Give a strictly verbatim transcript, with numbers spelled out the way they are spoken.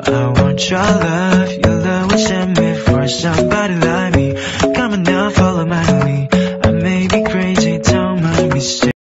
I want your love. Your love was sent me for somebody like me.